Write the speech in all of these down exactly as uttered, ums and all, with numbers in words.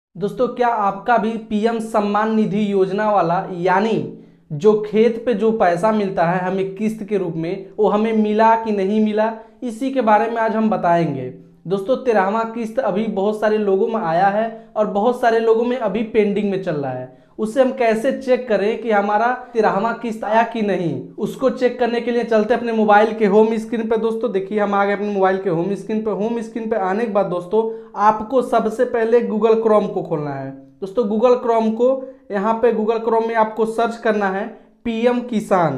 दोस्तों, क्या आपका भी पीएम सम्मान निधि योजना वाला यानी जो खेत पे जो पैसा मिलता है हमें किस्त के रूप में, वो हमें मिला कि नहीं मिला, इसी के बारे में आज हम बताएंगे। दोस्तों, तेरहवां किस्त अभी बहुत सारे लोगों में आया है और बहुत सारे लोगों में अभी पेंडिंग में चल रहा है। उससे हम कैसे चेक करें कि हमारा तेरहवां किस्त आया कि नहीं, उसको चेक करने के लिए चलते अपने मोबाइल के होम स्क्रीन पे। दोस्तों देखिए, हम आ गए अपने मोबाइल के होम स्क्रीन पे। होम स्क्रीन पे आने के बाद दोस्तों आपको सबसे पहले गूगल क्रोम को खोलना है। दोस्तों गूगल क्रोम को यहाँ पे गूगल क्रोम में आपको सर्च करना है पीएम किसान,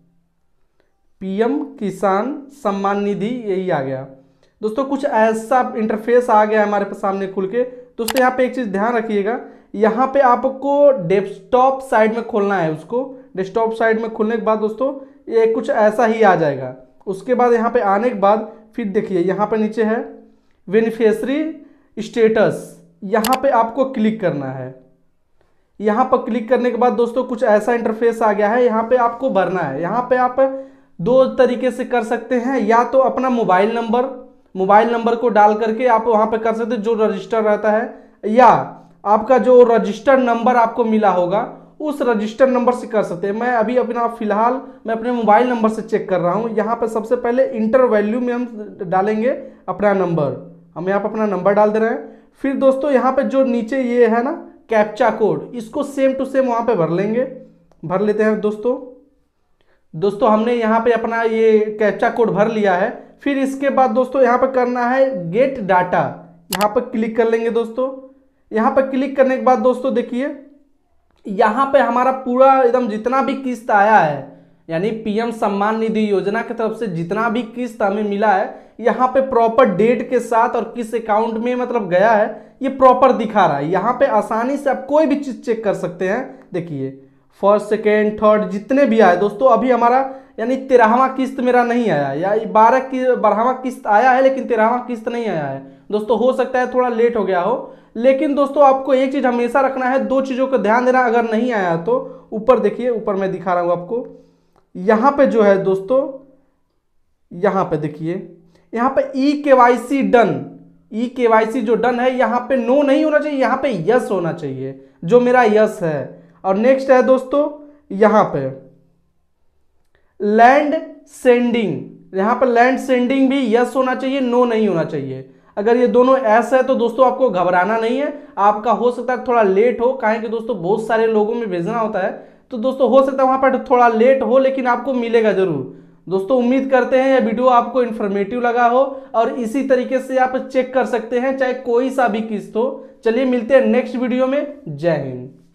पीएम किसान सम्मान निधि, यही आ गया। दोस्तों कुछ ऐसा इंटरफेस आ गया हमारे सामने खुल के। दोस्तों यहाँ पे एक चीज़ ध्यान रखिएगा, यहाँ पे आपको डेस्कटॉप साइड में खोलना है। उसको डेस्कटॉप साइड में खोलने के बाद दोस्तों ये कुछ ऐसा ही आ जाएगा। उसके बाद यहाँ पे आने के बाद फिर देखिए यहाँ पे नीचे है बेनिफिशियरी स्टेटस, यहाँ पे आपको क्लिक करना है। यहाँ पर क्लिक करने के बाद दोस्तों कुछ ऐसा इंटरफेस आ गया है। यहाँ पे आपको भरना है। यहाँ पे आप दो तरीके से कर सकते हैं, या तो अपना मोबाइल नंबर मोबाइल नंबर को डाल करके आप वहाँ पे कर सकते हैं जो रजिस्टर रहता है, या आपका जो रजिस्टर नंबर आपको मिला होगा उस रजिस्टर नंबर से कर सकते हैं। मैं अभी अपना फिलहाल मैं अपने मोबाइल नंबर से चेक कर रहा हूँ। यहाँ पे सबसे पहले इंटर वैल्यू में हम डालेंगे अपना नंबर। हम यहाँ पर अपना नंबर डाल दे रहे हैं। फिर दोस्तों यहाँ पे जो नीचे ये है ना कैप्चा कोड, इसको सेम टू सेम वहाँ पे भर लेंगे। भर लेते हैं दोस्तों। दोस्तों हमने यहाँ पे अपना ये कैप्चा कोड भर लिया है। फिर इसके बाद दोस्तों यहाँ पे करना है गेट डाटा, यहाँ पर क्लिक कर लेंगे। दोस्तों यहाँ पर क्लिक करने के बाद दोस्तों देखिए यहाँ पे हमारा पूरा एकदम जितना भी किस्त आया है, यानी पीएम सम्मान निधि योजना की तरफ से जितना भी किस्त हमें मिला है, यहाँ पे प्रॉपर डेट के साथ और किस अकाउंट में मतलब गया है ये प्रॉपर दिखा रहा है। यहाँ पे आसानी से आप कोई भी चीज़ चेक कर सकते हैं। देखिए फर्स्ट सेकेंड थर्ड जितने भी आए दोस्तों, अभी हमारा यानी तेरहवां किस्त मेरा नहीं आया, या बारह की बारहवां किस्त आया है लेकिन तेरहवां किस्त नहीं आया है। दोस्तों हो सकता है थोड़ा लेट हो गया हो, लेकिन दोस्तों आपको एक चीज़ हमेशा रखना है, दो चीज़ों का ध्यान देना। अगर नहीं आया तो ऊपर देखिए, ऊपर मैं दिखा रहा हूँ आपको, यहाँ पे जो है दोस्तों, यहाँ पे देखिए यहाँ पे e KYC done, e KYC जो डन है यहाँ पे नो नहीं होना चाहिए, यहाँ पे यस होना चाहिए, जो मेरा यस है। और नेक्स्ट है दोस्तों यहाँ पे लैंड सेंडिंग, यहाँ पे लैंड सेंडिंग भी यस होना चाहिए, नो नहीं होना चाहिए। अगर ये दोनों एस है तो दोस्तों आपको घबराना नहीं है। आपका हो सकता है थोड़ा लेट हो, काहे कि दोस्तों बहुत सारे लोगों में भेजना होता है, तो दोस्तों हो सकता है वहां पर थोड़ा लेट हो, लेकिन आपको मिलेगा जरूर। दोस्तों उम्मीद करते हैं यह वीडियो आपको इन्फॉर्मेटिव लगा हो और इसी तरीके से आप चेक कर सकते हैं चाहे कोई सा भी किस्त हो। चलिए मिलते हैं नेक्स्ट वीडियो में। जय हिंद।